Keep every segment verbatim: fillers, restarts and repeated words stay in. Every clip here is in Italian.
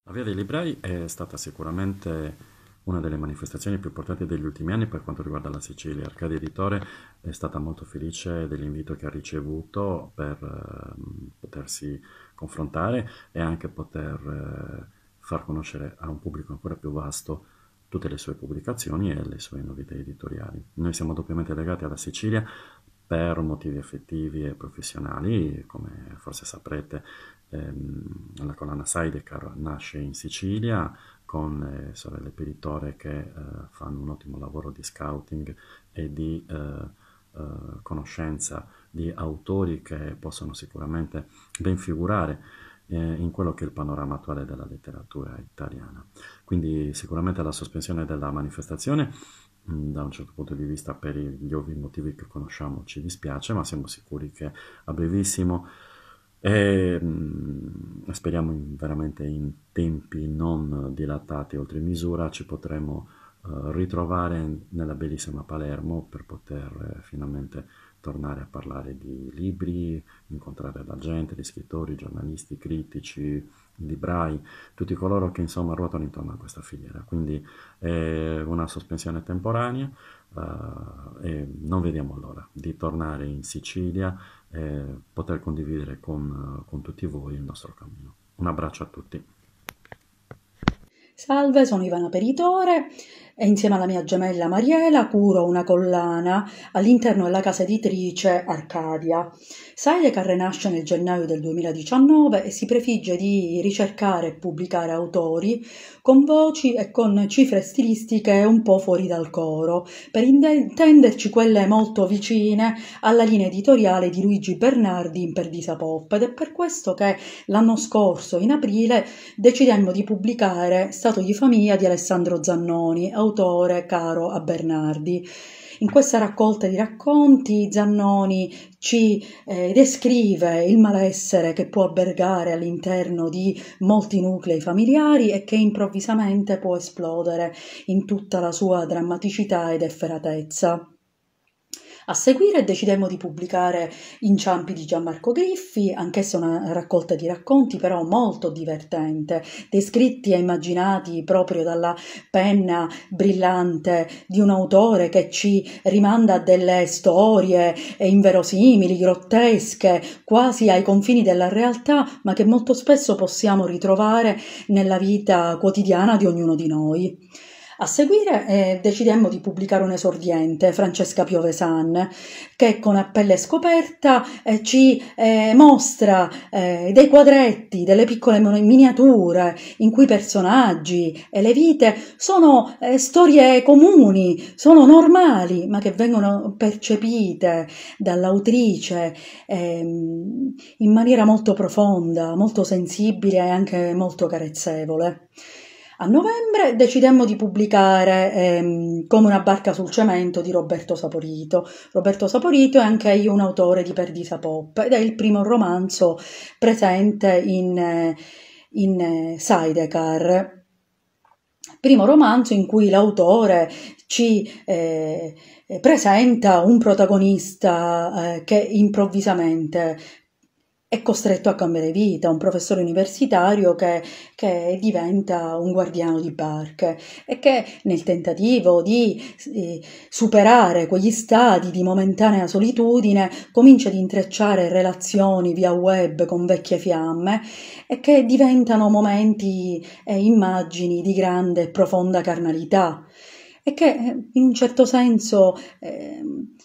La Via dei Librai è stata sicuramente una delle manifestazioni più importanti degli ultimi anni per quanto riguarda la Sicilia. Arcadia Editore è stata molto felice dell'invito che ha ricevuto per eh, potersi confrontare e anche poter eh, far conoscere a un pubblico ancora più vasto tutte le sue pubblicazioni e le sue novità editoriali. Noi siamo doppiamente legati alla Sicilia per motivi affettivi e professionali, come forse saprete. Ehm, la collana Sidecar nasce in Sicilia con le sorelle Peritore che eh, fanno un ottimo lavoro di scouting e di eh, eh, conoscenza di autori che possono sicuramente ben figurare eh, in quello che è il panorama attuale della letteratura italiana. Quindi sicuramente la sospensione della manifestazione mh, da un certo punto di vista, per gli ovvi motivi che conosciamo, ci dispiace, ma siamo sicuri che a brevissimo e mh, speriamo in- veramente in tempi non dilatati oltre misura ci potremo eh, ritrovare nella bellissima Palermo per poter eh, finalmente tornare a parlare di libri, incontrare la gente, gli scrittori, giornalisti, critici, librai, tutti coloro che insomma ruotano intorno a questa filiera. Quindi è una sospensione temporanea eh, e non vediamo l'ora di tornare in Sicilia e poter condividere con, con tutti voi il nostro cammino. Un abbraccio a tutti. Salve, sono Ivana Peritore e insieme alla mia gemella Mariela curo una collana all'interno della casa editrice Arcadia. Sidecar nasce nel gennaio del duemiladiciannove e si prefigge di ricercare e pubblicare autori con voci e con cifre stilistiche un po' fuori dal coro, per intenderci quelle molto vicine alla linea editoriale di Luigi Bernardi in Perdisa Pop, ed è per questo che l'anno scorso, in aprile, decidemmo di pubblicare Stato di famiglia di Alessandro Zannoni, autore caro a Bernardi. In questa raccolta di racconti Zannoni ci eh, descrive il malessere che può albergare all'interno di molti nuclei familiari e che improvvisamente può esplodere in tutta la sua drammaticità ed efferatezza. A seguire decidemmo di pubblicare Inciampi di Gianmarco Griffi, anch'essa una raccolta di racconti però molto divertente, descritti e immaginati proprio dalla penna brillante di un autore che ci rimanda a delle storie inverosimili, grottesche, quasi ai confini della realtà, ma che molto spesso possiamo ritrovare nella vita quotidiana di ognuno di noi. A seguire eh, decidemmo di pubblicare un esordiente, Francesca Piovesan, che con A pelle scoperta eh, ci eh, mostra eh, dei quadretti, delle piccole miniature in cui i personaggi e le vite sono eh, storie comuni, sono normali, ma che vengono percepite dall'autrice ehm, in maniera molto profonda, molto sensibile e anche molto carezzevole. A novembre decidemmo di pubblicare ehm, Come una barca sul cemento di Roberto Saporito. Roberto Saporito è anche io un autore di Perdisa Pop ed è il primo romanzo presente in, eh, in eh, Sidecar. Primo romanzo in cui l'autore ci eh, presenta un protagonista eh, che improvvisamente è costretto a cambiare vita, un professore universitario che, che diventa un guardiano di barche e che nel tentativo di eh, superare quegli stadi di momentanea solitudine comincia ad intrecciare relazioni via web con vecchie fiamme e che diventano momenti e immagini di grande e profonda carnalità e che eh, in un certo senso eh,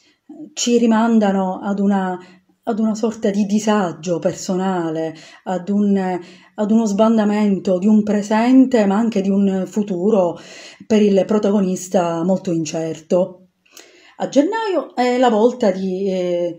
ci rimandano ad una ad una sorta di disagio personale, ad, un, ad uno sbandamento di un presente ma anche di un futuro per il protagonista molto incerto. A gennaio è la volta di eh,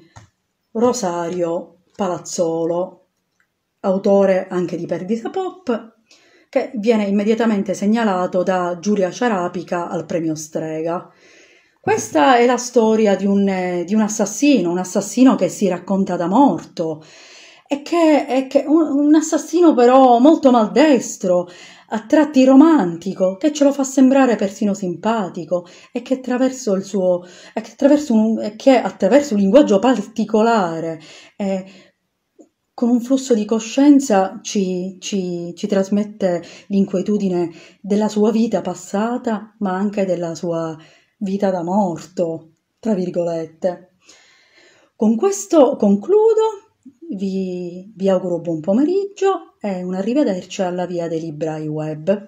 Rosario Palazzolo, autore anche di Perdita Pop, che viene immediatamente segnalato da Giulia Ciarapica al premio Strega. Questa è la storia di un, eh, di un assassino, un assassino che si racconta da morto, e che è che un, un assassino però molto maldestro, a tratti romantico, che ce lo fa sembrare persino simpatico e che attraverso il suo, e che attraverso un, e che attraverso un linguaggio particolare eh, con un flusso di coscienza ci, ci, ci trasmette l'inquietudine della sua vita passata, ma anche della sua vita da morto, tra virgolette. Con questo concludo, vi, vi auguro buon pomeriggio e un arrivederci alla Via dei Librai Web.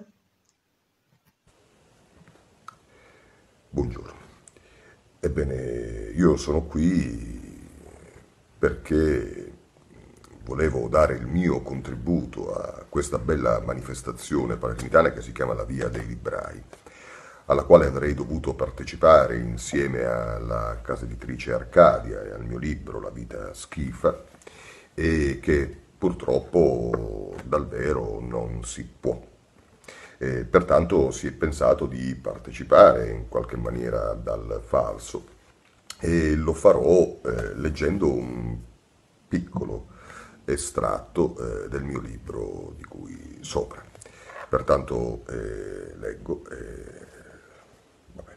Buongiorno. Ebbene, io sono qui perché volevo dare il mio contributo a questa bella manifestazione palermitana che si chiama la Via dei Librai, alla quale avrei dovuto partecipare insieme alla casa editrice Arcadia e al mio libro La vita schifa, e che purtroppo dal vero non si può. E pertanto si è pensato di partecipare in qualche maniera dal falso, e lo farò eh, leggendo un piccolo estratto eh, del mio libro di cui sopra. Pertanto eh, leggo. Eh, vabbè.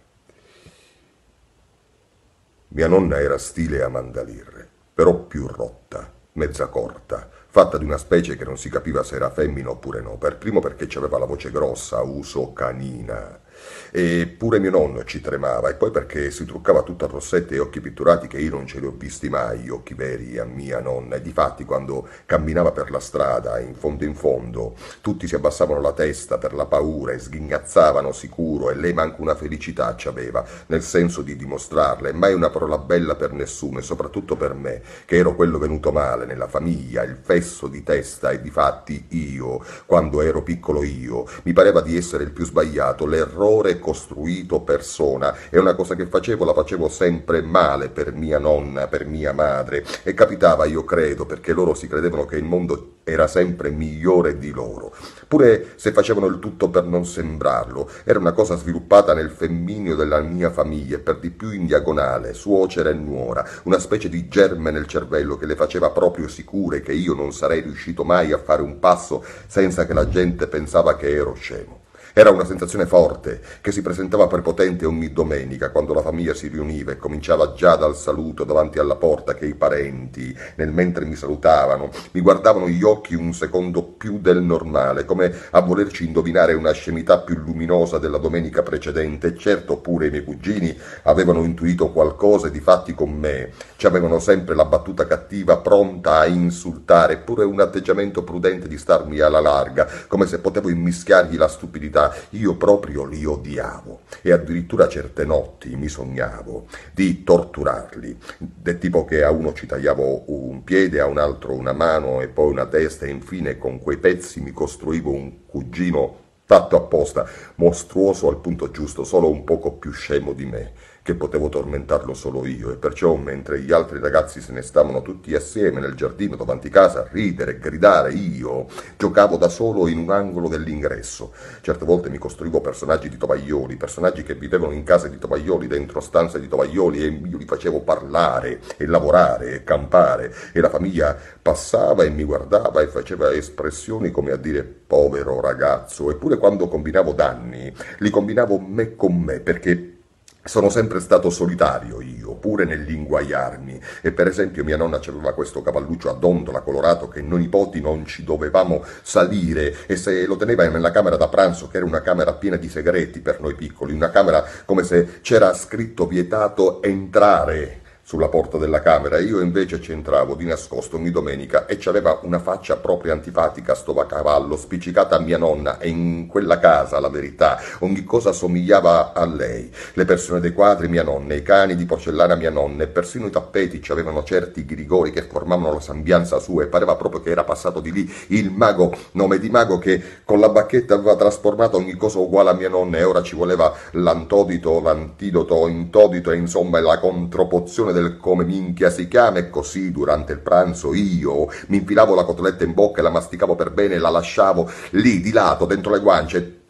Mia nonna era stile Amanda Lear, però più rotta, mezza corta, fatta di una specie che non si capiva se era femmina oppure no, per primo perché aveva la voce grossa, a uso canina, e pure mio nonno ci tremava, e poi perché si truccava tutta a rossette e occhi pitturati che io non ce li ho visti mai, gli occhi veri a mia nonna, e difatti quando camminava per la strada, in fondo in fondo, tutti si abbassavano la testa per la paura e sghignazzavano sicuro, e lei manco una felicità c'aveva, nel senso di dimostrarla, e mai una parola bella per nessuno, e soprattutto per me, che ero quello venuto male nella famiglia, il fesso di testa, e difatti io, quando ero piccolo io, mi pareva di essere il più sbagliato, l'errore costruito persona, e una cosa che facevo la facevo sempre male per mia nonna, per mia madre, e capitava, io credo, perché loro si credevano che il mondo era sempre migliore di loro, pure se facevano il tutto per non sembrarlo. Era una cosa sviluppata nel femmineo della mia famiglia, e per di più in diagonale, suocera e nuora, una specie di germe nel cervello che le faceva proprio sicure che io non sarei riuscito mai a fare un passo senza che la gente pensava che ero scemo. Era una sensazione forte, che si presentava prepotente ogni domenica, quando la famiglia si riuniva, e cominciava già dal saluto davanti alla porta, che i parenti, nel mentre mi salutavano, mi guardavano gli occhi un secondo più del normale, come a volerci indovinare una scemità più luminosa della domenica precedente. E certo pure i miei cugini avevano intuito qualcosa, e difatti con me ci avevano sempre la battuta cattiva pronta a insultare, eppure un atteggiamento prudente di starmi alla larga, come se potevo immischiargli la stupidità. Io proprio li odiavo, e addirittura certe notti mi sognavo di torturarli, del tipo che a uno ci tagliavo un piede, a un altro una mano e poi una testa, e infine con quei pezzi mi costruivo un cugino fatto apposta, mostruoso al punto giusto, solo un poco più scemo di me, che potevo tormentarlo solo io, e perciò mentre gli altri ragazzi se ne stavano tutti assieme nel giardino davanti casa a ridere e gridare, io giocavo da solo in un angolo dell'ingresso. Certe volte mi costruivo personaggi di tovaglioli, personaggi che vivevano in case di tovaglioli, dentro stanze di tovaglioli, e io li facevo parlare e lavorare e campare, e la famiglia passava e mi guardava e faceva espressioni come a dire povero ragazzo. Eppure quando combinavo danni li combinavo me con me, perché sono sempre stato solitario io, pure nell'inguaiarmi, e per esempio mia nonna aveva questo cavalluccio a dondola colorato che noi nipoti non ci dovevamo salire, e se lo teneva nella camera da pranzo, che era una camera piena di segreti per noi piccoli, una camera come se c'era scritto vietato entrare sulla porta della camera. Io invece ci entravo di nascosto ogni domenica, e c'aveva una faccia proprio antipatica sto cavallo, spiccicata a mia nonna, e in quella casa, la verità, ogni cosa somigliava a lei. Le persone dei quadri mia nonna, i cani di porcellana mia nonna, e persino i tappeti avevano certi ghirigori che formavano la sembianza sua, e pareva proprio che era passato di lì il mago, nome di mago, che con la bacchetta aveva trasformato ogni cosa uguale a mia nonna, e ora ci voleva l'antodito, l'antidoto, intodito, e insomma la contropozione del come minchia si chiama. E così durante il pranzo io mi infilavo la cotoletta in bocca e la masticavo per bene e la lasciavo lì di lato dentro le guance,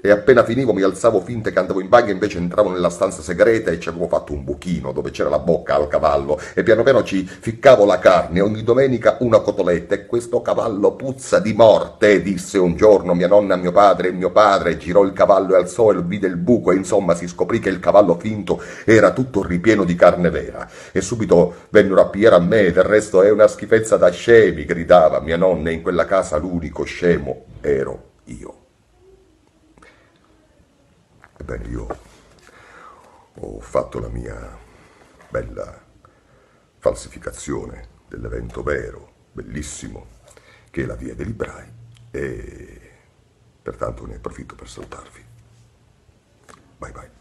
E appena finivo mi alzavo finte che andavo in bagno, invece entravo nella stanza segreta e ci avevo fatto un buchino dove c'era la bocca al cavallo e piano piano ci ficcavo la carne, ogni domenica una cotoletta. E questo cavallo puzza di morte, disse un giorno mia nonna a mio padre, e mio padre girò il cavallo e alzò e vide il buco e insomma si scoprì che il cavallo finto era tutto ripieno di carne vera. E subito vennero a pigliare a me, del resto è una schifezza da scemi, gridava mia nonna, e in quella casa l'unico scemo ero io. Ebbene, io ho fatto la mia bella falsificazione dell'evento vero, bellissimo, che è la via dei librai, e pertanto ne approfitto per salutarvi. Bye bye.